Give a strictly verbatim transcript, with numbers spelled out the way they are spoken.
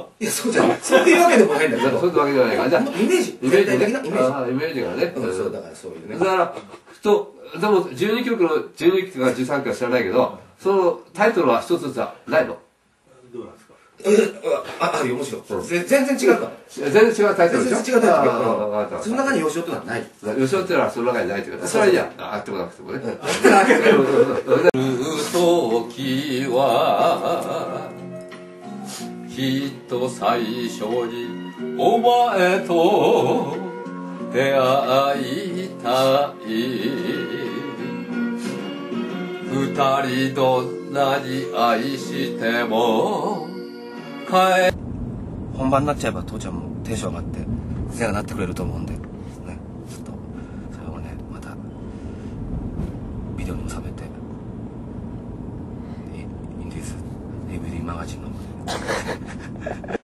か？ いや、そうじゃない。そういうわけでもないんだけど。 そういうわけじゃないから。じゃあ、 イメージ。 イメージね。 全体的なイメージ。 ああ、イメージがね。 うん、そう、だからそういうね。 だから、と、でも、じゅうにきょくの、じゅうにきとかじゅうさんきは知らないけど、そのタイトルは一つずつはないの？ どうなんですか？ あ、あるよ、もちろん。全然違うから。 全然違うタイトルでしょ？ 全然違うタイトル。 ああ、 その中に吉尾ってのはない。 吉尾っていうのはその中にないというか、それはいいや。あってもなくてもね。 あってなければ。 時は、きっと最初にお前と出会いたい。二人どんなに愛しても帰本番になっちゃえば父ちゃんもテンション上がって背がなってくれると思うんでね、ちょっとそれをねまたビデオに収めてインディーズ ディーブイディー マガジンの方で